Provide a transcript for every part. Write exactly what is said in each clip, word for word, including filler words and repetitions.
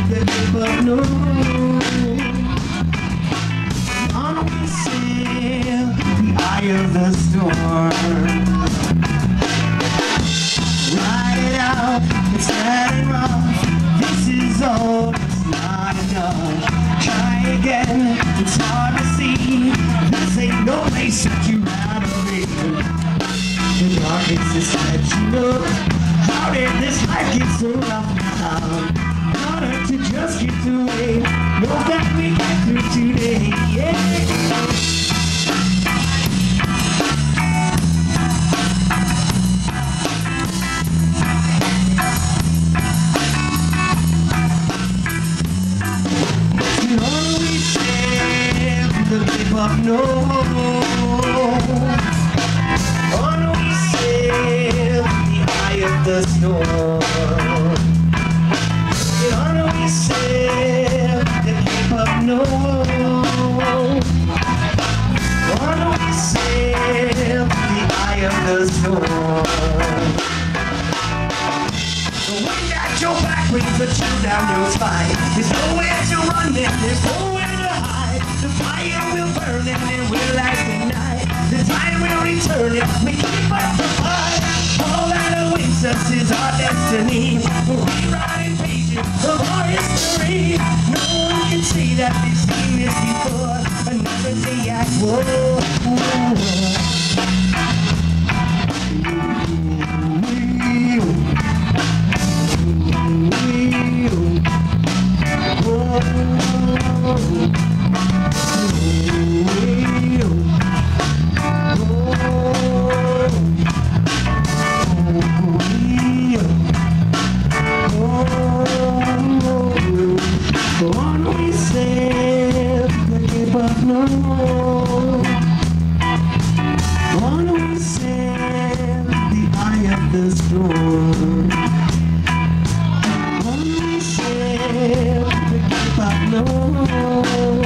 the deep of no. On we sail the eye of the storm. Ride it out, it's bad and rough. This is all, it's not enough. Try again, it's hard to see. This ain't no place that you rather be. The darkness is let you know. How did this life get so rough now? Harder to just get through it. Know that we get through today, yeah. Up no, on we sail the eye of the storm. On we sail the Cape of No. On we sail the eye of the storm. The wind at your back brings a chill down your spine. There's nowhere to run, then there's nowhere to hide. The fire will burn and it will last the night. The tide will return if we keep up the fight. All that awaits us is our destiny. We're rewriting pages of our history. No one can say that they've seen this before. Another day at war. On we sail the Cape of No. On we sail the eye of the storm. On we sail the Cape of No.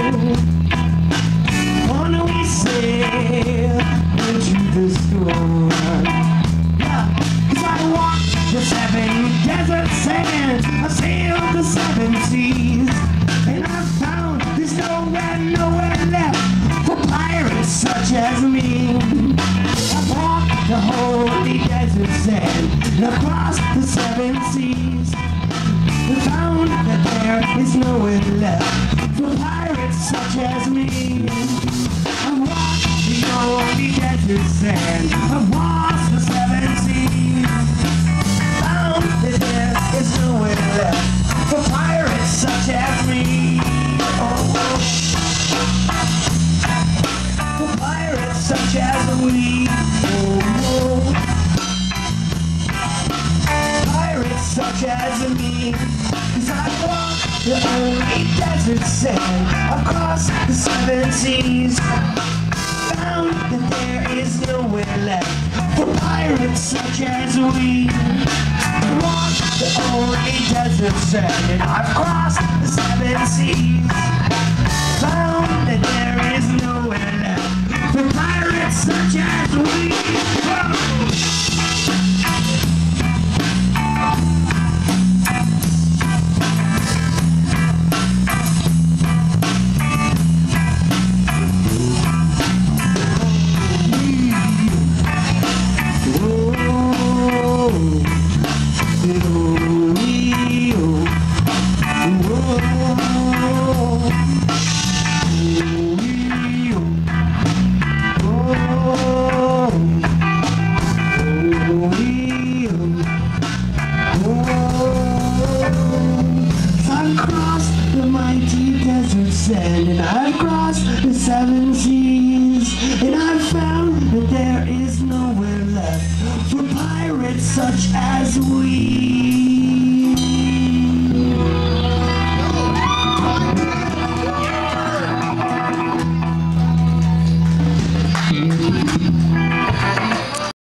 On we sail into the storm. Yeah, 'cause I walked the seven desert sands. I sailed the seven seas. And I found there's nowhere, nowhere left for pirates such as me. I walked the holy desert sand and across the seven seas. I found that there is nowhere left for pirates such as me. I walked the holy desert sand across the seven seas. Found that there is nowhere left for pirates such as me. Oh, for pirates such as we. Oh, pirates such as me. 'Cause I walked the holy desert sand across the seven seas. Found that there is nowhere left for pirates such as we. Walked the holy desert sand and I've crossed the seven seas. Found that there is nowhere left for pirates such as we. Whoa. And I've crossed the seven seas, and I've found that there is nowhere left for pirates such as we.